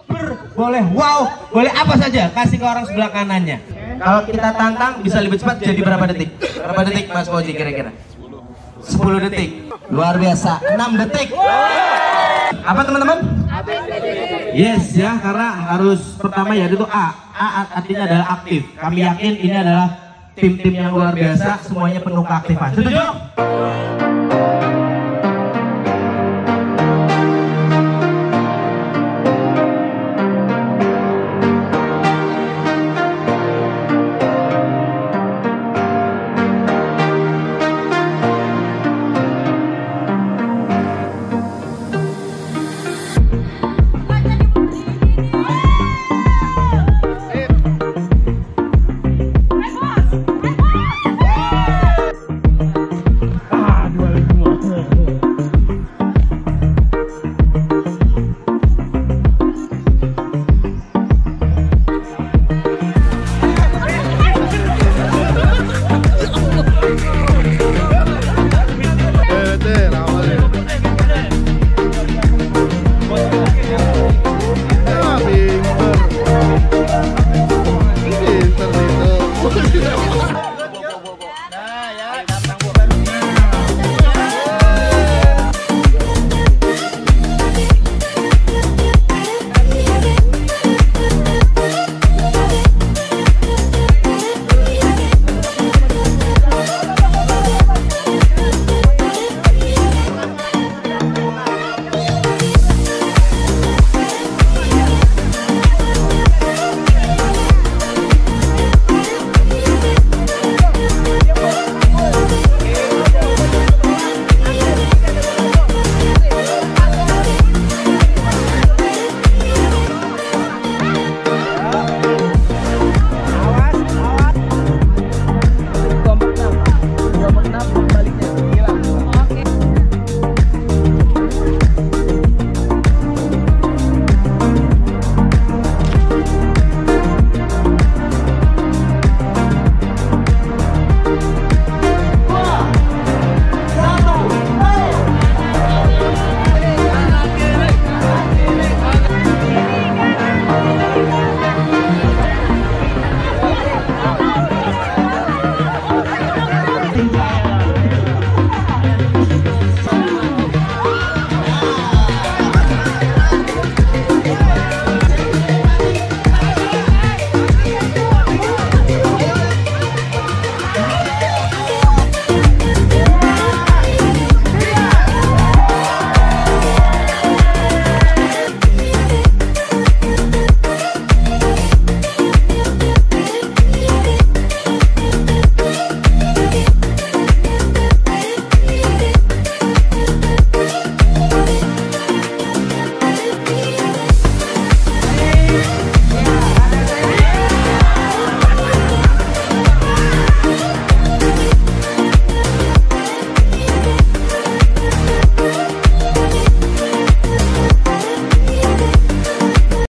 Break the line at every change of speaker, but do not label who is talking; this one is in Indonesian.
boleh wow, boleh apa saja, kasih ke orang sebelah kanannya. Kalau kita tantang bisa lebih cepat jadi berapa detik? Berapa detik Mas Fauzi kira-kira? 10 detik. Luar biasa. 6 detik. Apa teman-teman? Yes ya, karena harus pertama ya itu A. A artinya adalah aktif. Kami yakin ini adalah tim-tim yang luar biasa, semuanya penuh keaktifan. Setuju?